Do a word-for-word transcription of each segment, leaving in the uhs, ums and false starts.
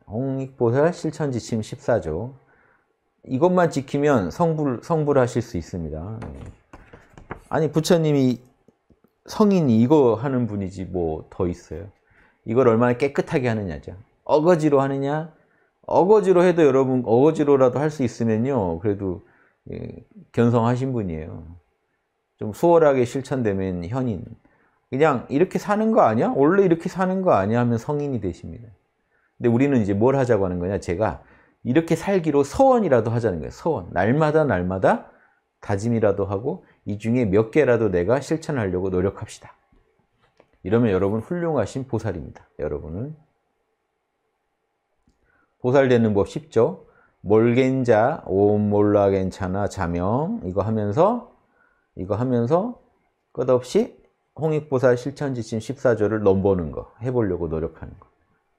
홍익보살 실천지침 십사 조. 이것만 지키면 성불, 성불하실 수 있습니다. 아니, 부처님이 성인이 이거 하는 분이지 뭐 더 있어요. 이걸 얼마나 깨끗하게 하느냐죠. 어거지로 하느냐? 어거지로 해도 여러분 어거지로라도 할 수 있으면요. 그래도 예, 견성하신 분이에요. 좀 수월하게 실천되면 현인. 그냥 이렇게 사는 거 아니야? 원래 이렇게 사는 거 아니야? 하면 성인이 되십니다. 근데 우리는 이제 뭘 하자고 하는 거냐? 제가 이렇게 살기로 서원이라도 하자는 거예요. 서원. 날마다 날마다 다짐이라도 하고 이 중에 몇 개라도 내가 실천하려고 노력합시다. 이러면 여러분 훌륭하신 보살입니다. 여러분은. 보살 되는 법 쉽죠? 몰겐자, 옴 몰라 괜찮아, 자명 이거 하면서 이거 하면서 끝없이 홍익보살 실천지침 십사 조를 넘보는 거 해보려고 노력하는 거.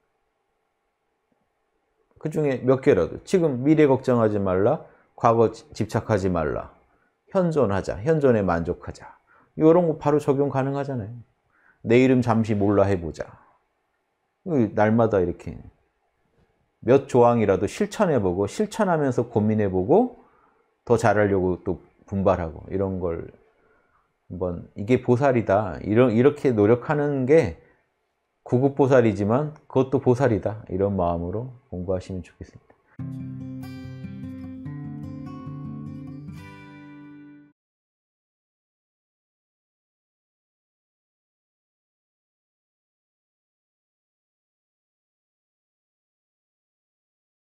그 중에 몇 개라도 지금 미래 걱정하지 말라, 과거 집착하지 말라, 현존하자, 현존에 만족하자. 이런 거 바로 적용 가능하잖아요. 내 이름 잠시 몰라 해보자. 날마다 이렇게 몇 조항이라도 실천해보고 실천하면서 고민해보고 더 잘하려고 또 분발하고 이런 걸 한번 이게 보살이다. 이런 이렇게 노력하는 게 구급보살이지만 그것도 보살이다. 이런 마음으로 공부하시면 좋겠습니다.